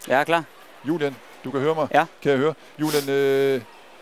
Jeg er klar. Julian, du kan høre mig? Ja. Kan jeg høre? Julian,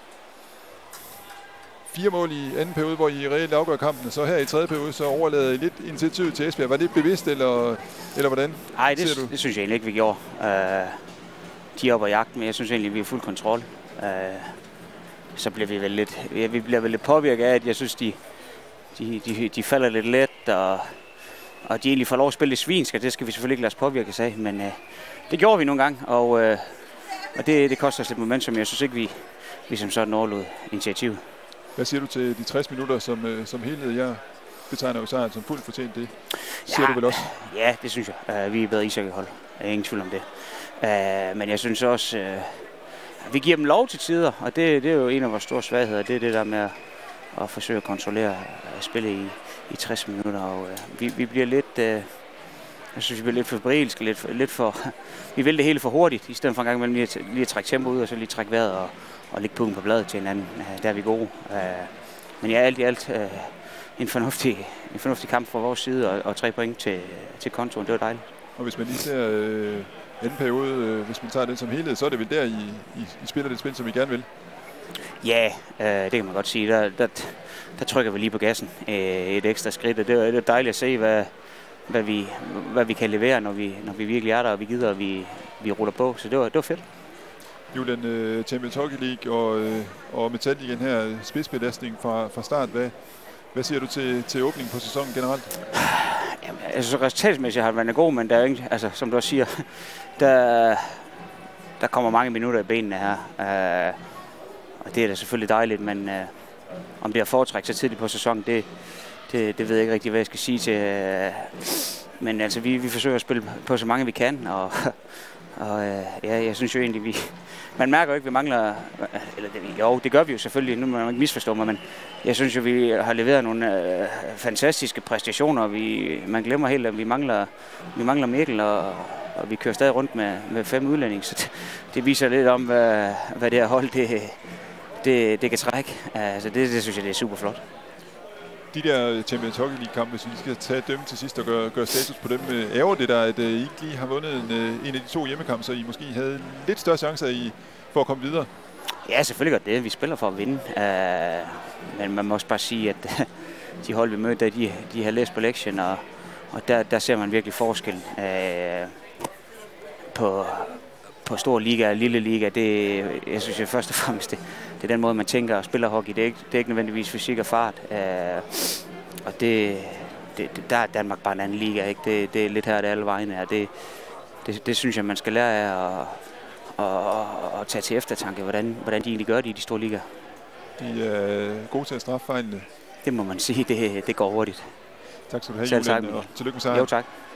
4 mål i anden periode, hvor I reelt afgør kampen, så her i tredje periode, så overlader I lidt initiativet til Esbjerg. Var det bevidst, eller hvordan? Nej, det synes jeg egentlig ikke, vi gjorde. De er oppe og jagten, men jeg synes egentlig, vi er fuld kontrol. Så bliver vi vel lidt påvirket af, at jeg synes, de falder lidt let, og de egentlig får lov at spille det svinsk, og det skal vi selvfølgelig ikke lade os påvirke af, men det gjorde vi nogle gange, og det koster os lidt momentum. Jeg synes ikke, vi som sådan overlod initiativet. Hvad siger du til de 60 minutter som helhed? Jeg betegner jo sejren som fuldt fortjent, det siger du vel også? Ja, det synes jeg. Vi er bedre ishockeyhold. Jeg er ingen tvivl om det. Men jeg synes også, vi giver dem lov til tider, og det er jo en af vores store svagheder. Det er det der med at forsøge at kontrollere spillet i 60 minutter. Og vi bliver lidt, jeg synes, vi bliver lidt febrilske, lidt for, vi vil det hele for hurtigt, i stedet for en gang imellem lige at trække tempo ud, og så lige trække vejret og lægge pungen på bladet til hinanden. Der er vi gode. Men ja, alt i alt en fornuftig kamp fra vores side, og 3 point til kontoen. Det var dejligt. Og hvis man lige ser anden periode, hvis man tager den som helhed, så er det vel der, I spiller det spil, som I gerne vil? Ja, det kan man godt sige. Der trykker vi lige på gassen et ekstra skridt, og det er dejligt at se, hvad vi kan levere, når vi virkelig er der, og vi gider, og vi ruller på. Så det var fedt. Julian, Champions Hockey League og Metalligaen her, spidsbelastning fra start. Hvad siger du til åbningen på sæsonen generelt? Jamen, altså resultatsmæssigt har den været god, men der er ikke, altså, som du også siger, der kommer mange minutter i benene her. Og det er da selvfølgelig dejligt, men om det er foretrækket så tidligt på sæsonen, det ved jeg ikke rigtig, hvad jeg skal sige til. Men altså, vi forsøger at spille på så mange vi kan, og jeg synes jo egentlig, man mærker jo ikke, vi mangler, eller det gør vi jo selvfølgelig, nu må man ikke misforstå mig, men jeg synes jo, vi har leveret nogle fantastiske præstationer. Man glemmer helt, at vi mangler Mikkel, og vi kører stadig rundt med 5 udlændinge, så det viser lidt om, hvad det her hold det kan trække. Altså det synes jeg, det er super flot. De der Champions Hockey League-kampe, hvis vi skal tage dem til sidst og gøre status på dem, ærger det der, at I ikke lige har vundet en af de 2 hjemmekampe, så I måske havde lidt større chancer for at komme videre? Ja, selvfølgelig godt det. Vi spiller for at vinde. Men man må også bare sige, at de hold, vi mødte, de har læst på lektien, og der ser man virkelig forskel på stor liga og lille liga. Jeg synes jo først og fremmest, det er den måde, man tænker og spiller hockey. Det er ikke nødvendigvis fysik og fart. Og der er Danmark bare en anden liga. Ikke? Det er lidt her, det er alle vegne er. Det synes jeg, man skal lære af og tage til eftertanke, hvordan de egentlig gør det i de store ligaer. De er gode til at straffe fejlene. Det må man sige, det går hurtigt. Tak skal du have, Julian, og tillykke med sejren. Jo, tak.